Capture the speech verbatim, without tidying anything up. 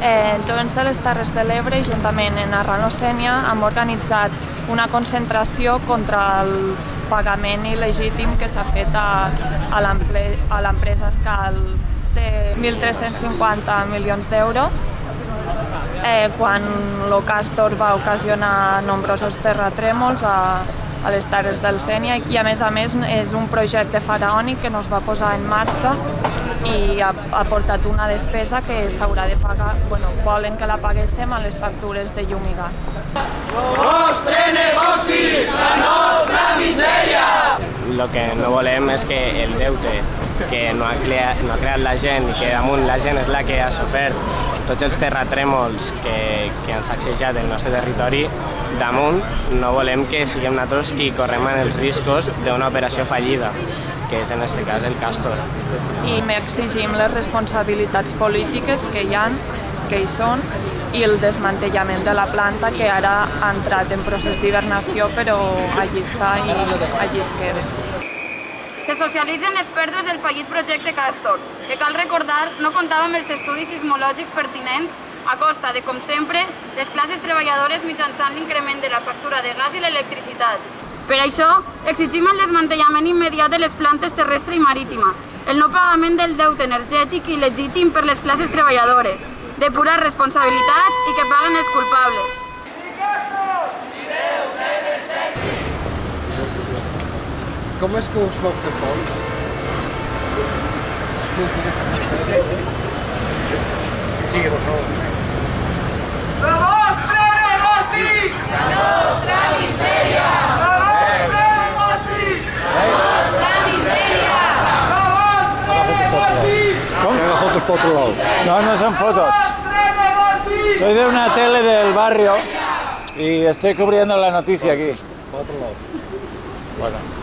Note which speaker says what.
Speaker 1: Eh, Jovents de les Terres de l'Ebre i juntament amb Arran Sénia hem organitzat una concentració contra el pagament il·legítim que s'ha fet a, a l'empresa Escal de mil tres-cents cinquanta milions d'euros, eh, quan el Castor va ocasionar nombrosos terratrèmols a, a les Terres del Sénia, i a més a més és un projecte faraònic que no es va posar en marxa i ha, ha portat una despesa que s'haurà de pagar, bueno, volen que la paguéssim a les factures de llum i gas.
Speaker 2: El nostre negoci, la nostra misèria!
Speaker 3: El que no volem és que el deute que no ha creat, no ha creat la gent i que damunt la gent és la que ha sofert tots els terratrèmols que, que han sacsejat el nostre territori, damunt no volem que siguem nosaltres qui correm els riscos d'una operació fallida, que és en aquest cas el Castor.
Speaker 1: I exigim les responsabilitats polítiques que hi ha, que hi són, i el desmantellament de la planta, que ara ha entrat en procés d'hibernació, però allí està i allí es queda.
Speaker 4: Se socialitzen les pèrdues del fallit projecte Castor, que cal recordar no comptava amb els estudis sismològics pertinents a costa de, com sempre, les classes treballadores mitjançant l'increment de la factura de gas i l'electricitat. Per això, exigim el desmantellament immediat de les plantes terrestre i marítima, el no pagament del deute energètic il·legítim per les classes treballadores, depurar responsabilitats i que paguen els culpables.
Speaker 5: Com és que us vau fer fons? Sí, per favor.
Speaker 2: El vostre negoci! La nostra misèria! El vostre negoci! La nostra misèria! El vostre negoci!
Speaker 5: Com? Haga fotos por otro lado.
Speaker 6: No, no son fotos. Soy de una tele del barrio y estoy cubriendo la noticia aquí.
Speaker 5: Por otro lado.
Speaker 6: Bueno.